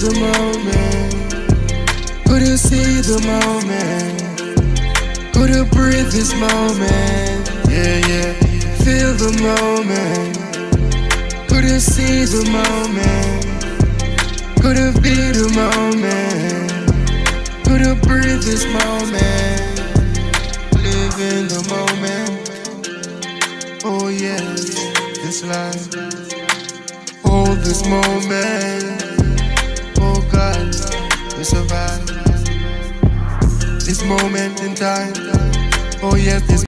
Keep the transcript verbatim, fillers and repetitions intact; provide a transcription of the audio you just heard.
the moment? Could you see the moment? Could you breathe this moment? Yeah, yeah. Feel the moment. Could you see the moment? Could you be the moment? Could you breathe this moment? Live in the moment. Oh yes, this life. Hold this moment. Oh God, we survive this moment in time. Oh yes, this